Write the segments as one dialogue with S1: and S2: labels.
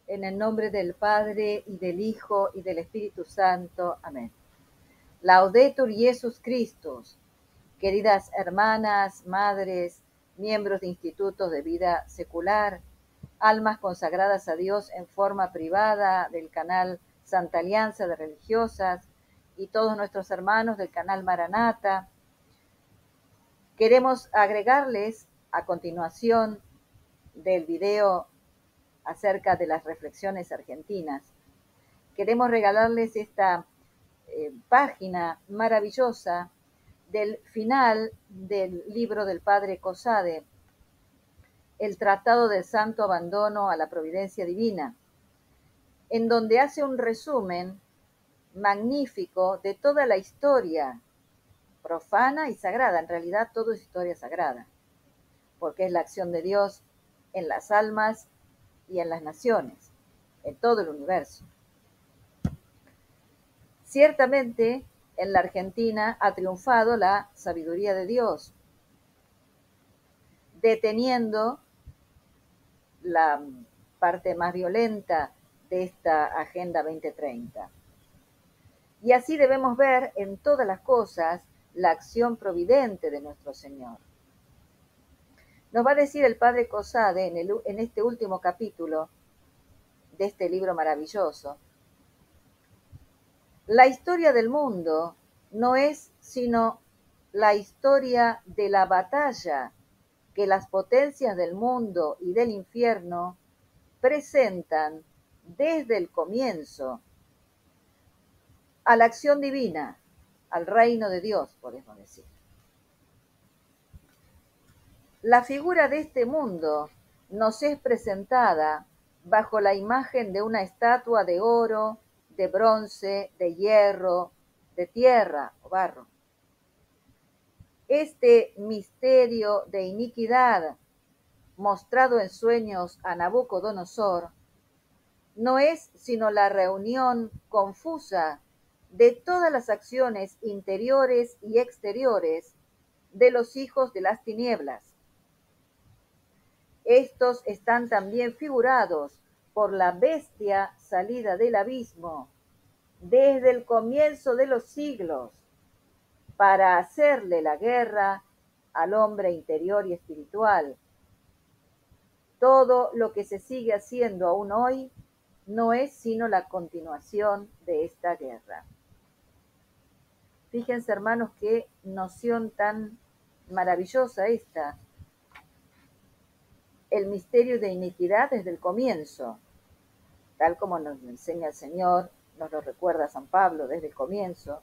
S1: En el nombre del Padre, y del Hijo, y del Espíritu Santo. Amén. Laudetur Jesus Christus. Queridas hermanas, madres, miembros de institutos de vida secular, almas consagradas a Dios en forma privada del canal Santa Alianza de Religiosas y todos nuestros hermanos del canal Maranata, queremos agregarles a continuación del video acerca de las reflexiones argentinas. Queremos regalarles esta página maravillosa del final del libro del padre Cosade, el Tratado del Santo Abandono a la Providencia Divina, en donde hace un resumen magnífico de toda la historia profana y sagrada. En realidad todo es historia sagrada, porque es la acción de Dios en las almas y en las naciones, en todo el universo. Ciertamente, en la Argentina ha triunfado la sabiduría de Dios, deteniendo la parte más violenta de esta Agenda 2030. Y así debemos ver en todas las cosas la acción providente de nuestro Señor. Nos va a decir el padre Cosade en este último capítulo de este libro maravilloso: la historia del mundo no es sino la historia de la batalla que las potencias del mundo y del infierno presentan desde el comienzo a la acción divina, al reino de Dios, podemos decir. La figura de este mundo nos es presentada bajo la imagen de una estatua de oro, de bronce, de hierro, de tierra o barro. Este misterio de iniquidad mostrado en sueños a Nabucodonosor no es sino la reunión confusa de todas las acciones interiores y exteriores de los hijos de las tinieblas. Estos están también figurados por la bestia salida del abismo desde el comienzo de los siglos para hacerle la guerra al hombre interior y espiritual. Todo lo que se sigue haciendo aún hoy no es sino la continuación de esta guerra. Fíjense, hermanos, qué noción tan maravillosa esta. El misterio de iniquidad desde el comienzo, tal como nos lo enseña el Señor, nos lo recuerda San Pablo desde el comienzo.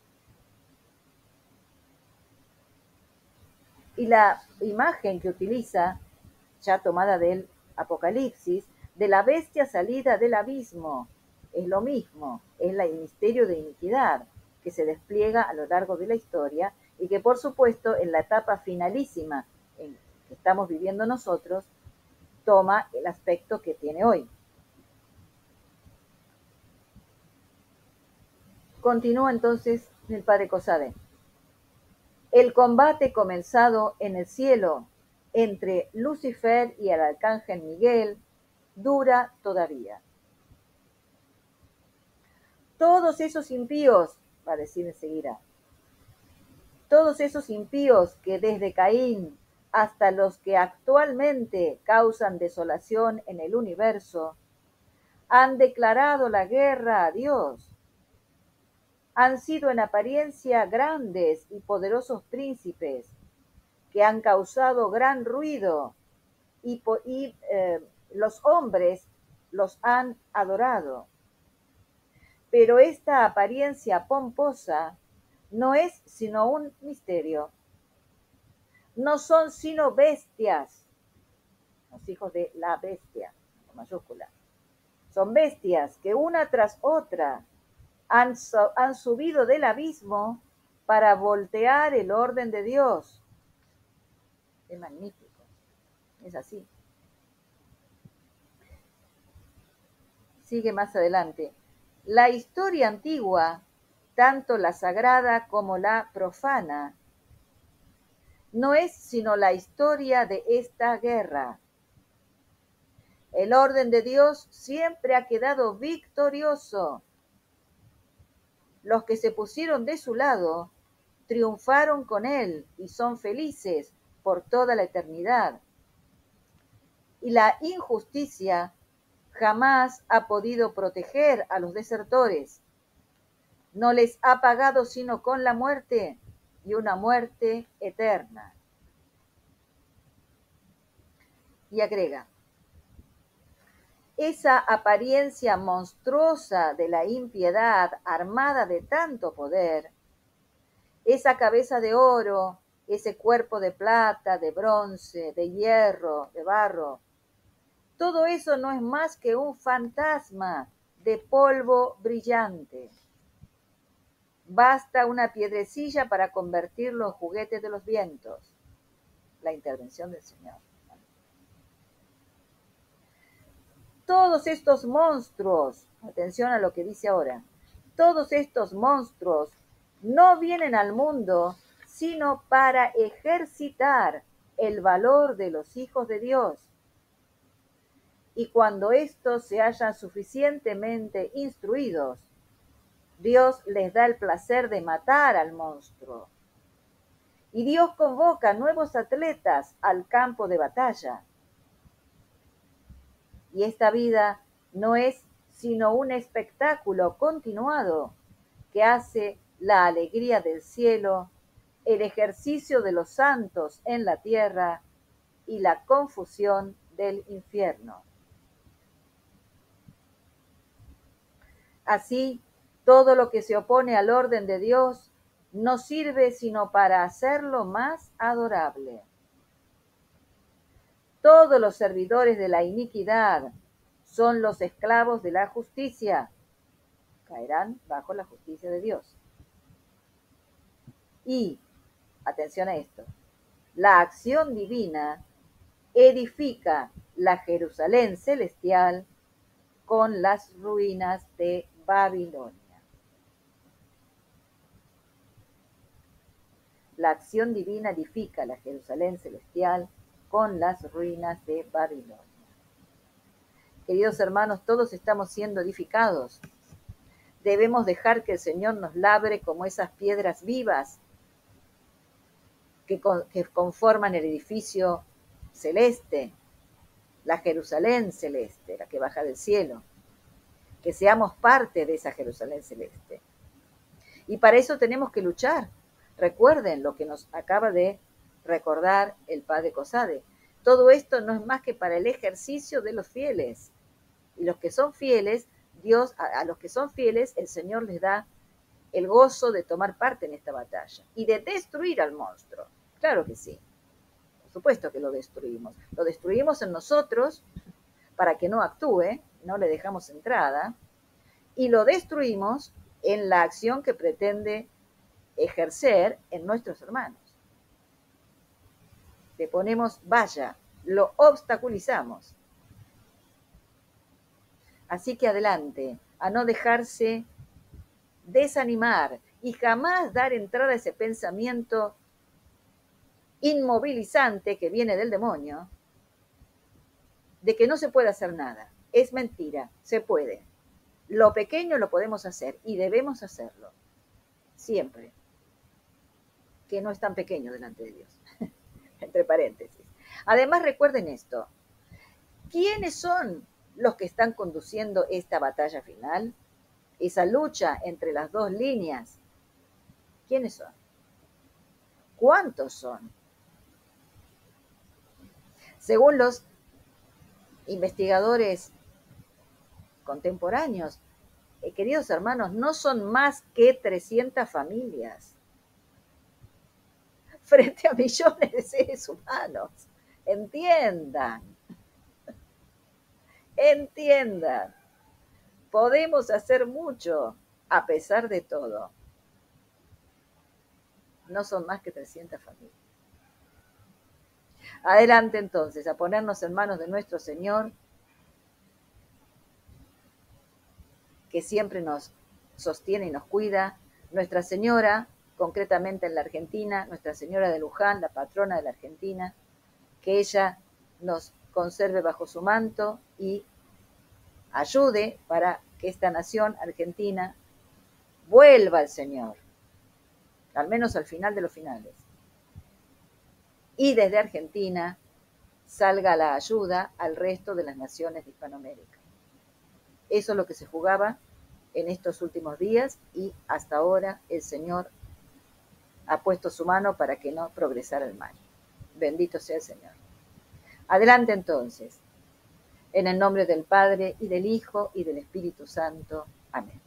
S1: Y la imagen que utiliza, ya tomada del Apocalipsis, de la bestia salida del abismo, es lo mismo, es el misterio de iniquidad que se despliega a lo largo de la historia y que, por supuesto, en la etapa finalísima en que estamos viviendo nosotros, toma el aspecto que tiene hoy. Continúa entonces el padre Cosade. El combate comenzado en el cielo entre Lucifer y el arcángel Miguel dura todavía. Todos esos impíos, va a decir enseguida, todos esos impíos que desde Caín hasta los que actualmente causan desolación en el universo, han declarado la guerra a Dios. Han sido en apariencia grandes y poderosos príncipes que han causado gran ruido y los hombres los han adorado. Pero esta apariencia pomposa no es sino un misterio. No son sino bestias, los hijos de la bestia, con mayúscula. Son bestias que una tras otra han subido del abismo para voltear el orden de Dios. Es magnífico, es así. Sigue más adelante. La historia antigua, tanto la sagrada como la profana, no es sino la historia de esta guerra. El orden de Dios siempre ha quedado victorioso. Los que se pusieron de su lado triunfaron con él y son felices por toda la eternidad. Y la injusticia jamás ha podido proteger a los desertores. No les ha pagado sino con la muerte, y una muerte eterna. Y agrega, esa apariencia monstruosa de la impiedad armada de tanto poder, esa cabeza de oro, ese cuerpo de plata, de bronce, de hierro, de barro, todo eso no es más que un fantasma de polvo brillante. Basta una piedrecilla para convertirlo en juguete de los vientos. La intervención del Señor. Todos estos monstruos, atención a lo que dice ahora, todos estos monstruos no vienen al mundo sino para ejercitar el valor de los hijos de Dios. Y cuando estos se hayan suficientemente instruidos, Dios les da el placer de matar al monstruo. Y Dios convoca nuevos atletas al campo de batalla. Y esta vida no es sino un espectáculo continuado que hace la alegría del cielo, el ejercicio de los santos en la tierra y la confusión del infierno. Así, todo lo que se opone al orden de Dios no sirve sino para hacerlo más adorable. Todos los servidores de la iniquidad son los esclavos de la justicia. Caerán bajo la justicia de Dios. Y, atención a esto, la acción divina edifica la Jerusalén celestial con las ruinas de Babilonia. La acción divina edifica la Jerusalén celestial con las ruinas de Babilonia. Queridos hermanos, todos estamos siendo edificados. Debemos dejar que el Señor nos labre como esas piedras vivas que conforman el edificio celeste, la Jerusalén celeste, la que baja del cielo. Que seamos parte de esa Jerusalén celeste. Y para eso tenemos que luchar. Recuerden lo que nos acaba de recordar el padre Cosade. Todo esto no es más que para el ejercicio de los fieles. Y los que son fieles, Dios, a los que son fieles, el Señor les da el gozo de tomar parte en esta batalla y de destruir al monstruo. Claro que sí. Por supuesto que lo destruimos. Lo destruimos en nosotros para que no actúe, no le dejamos entrada, y lo destruimos en la acción que pretende ejercer en nuestros hermanos. Le ponemos valla, lo obstaculizamos. Así que adelante, a no dejarse desanimar y jamás dar entrada a ese pensamiento inmovilizante que viene del demonio, de que no se puede hacer nada. Es mentira, se puede. Lo pequeño lo podemos hacer y debemos hacerlo. Siempre. Que no es tan pequeño delante de Dios. Entre paréntesis. Además, recuerden esto. ¿Quiénes son los que están conduciendo esta batalla final? Esa lucha entre las dos líneas. ¿Quiénes son? ¿Cuántos son? Según los investigadores contemporáneos, queridos hermanos, no son más que 300 familias frente a millones de seres humanos. Entiendan, entiendan. Podemos hacer mucho a pesar de todo. No son más que 300 familias. Adelante entonces, a ponernos en manos de nuestro Señor, que siempre nos sostiene y nos cuida, Nuestra Señora, concretamente en la Argentina, Nuestra Señora de Luján, la patrona de la Argentina, que ella nos conserve bajo su manto y ayude para que esta nación argentina vuelva al Señor, al menos al final de los finales. Y desde Argentina salga la ayuda al resto de las naciones de Hispanoamérica. Eso es lo que se jugaba en estos últimos días y hasta ahora el Señor ha puesto su mano para que no progresara el mal. Bendito sea el Señor. Adelante entonces, en el nombre del Padre y del Hijo y del Espíritu Santo. Amén.